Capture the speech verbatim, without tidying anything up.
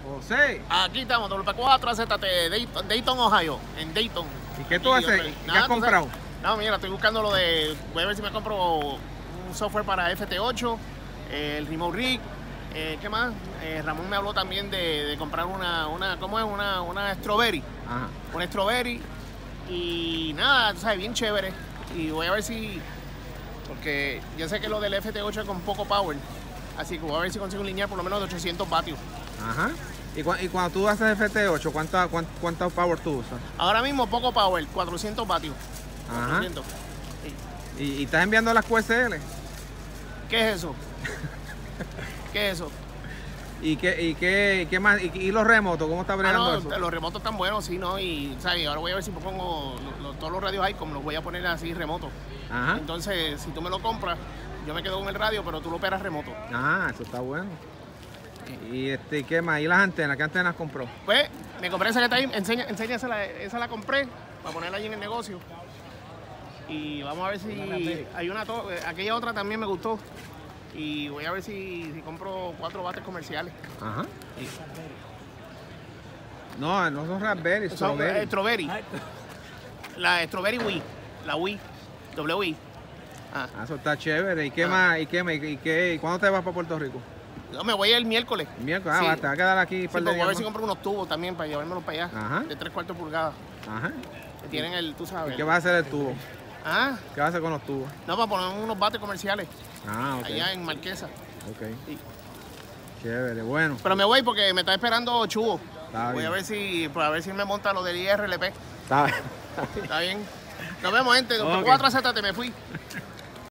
José. Aquí estamos, W cuatro Z T, Dayton, Dayton, Ohio, en Dayton. ¿Y qué tú haces? ¿Qué Nada, has comprado? Sabes, no, mira, estoy buscando lo de... Voy a ver si me compro un software para F T ocho, eh, el Remote Rig. Eh, ¿Qué más? Eh, Ramón me habló también de, de comprar una, una, ¿cómo es? Una, una Strawberry. Ajá. Una Strawberry. Y nada, tú sabes, bien chévere. Y voy a ver si... Porque yo sé que lo del F T ocho es con poco power. Así que voy a ver si consigo un lineal por lo menos de ochocientos vatios. Ajá. ¿Y, cu y cuando tú haces F T ocho, ¿cuánta, cuánta, cuánta power tú usas? Ahora mismo poco power, cuatrocientos vatios. Ajá. cuatrocientos. Sí. ¿Y, ¿Y estás enviando las Q S L? ¿Qué es eso? ¿Qué es eso? ¿Y qué, y qué, qué más? ¿Y, ¿Y los remotos? ¿Cómo está bregando ah, no, eso? Los remotos están buenos, sí, ¿no? Y ¿sabes? Ahora voy a ver si pongo lo, lo, todos los radios ahí, como los voy a poner así remotos. Ajá. Entonces, si tú me lo compras, yo me quedo con el radio, pero tú lo operas remoto. Ah, eso está bueno. ¿Y este, qué más? ¿Y las antenas? ¿Qué antenas compró? Pues, me compré esa que está ahí, enseña, enséñasela, esa la compré para ponerla ahí en el negocio. Y vamos a ver si hay una, aquella otra también me gustó. Y voy a ver si, si compro cuatro bates comerciales. Ajá. Y... No, no son Raspberry, son Strawberry. Eh, Strawberry. La Strawberry Wii. La Wii. W I. Ah. Ah, eso está chévere. ¿Y qué ah. más? ¿Y qué, y qué? ¿Y cuándo te vas para Puerto Rico? No, me voy el miércoles. ¿El miércoles? Ah, sí. va, te va a quedar aquí. Sí, para voy a ver si compro unos tubos también para llevármelos para allá. Ajá. De tres cuartos pulgadas. Ajá. Que tienen el, tú sabes. ¿Y qué vas a hacer el tubo? ¿Ah? ¿Qué vas a hacer con los tubos? No, para poner unos bates comerciales. Ah, ok. Allá en Marquesa. Ok. Sí. Chévere, bueno. Pero me voy porque me está esperando Chubo. Está voy bien. a ver si, pues a ver si me monta lo del I R L P. Está bien. Está bien. Nos vemos, gente. Okay. cuatro Z T, me fui.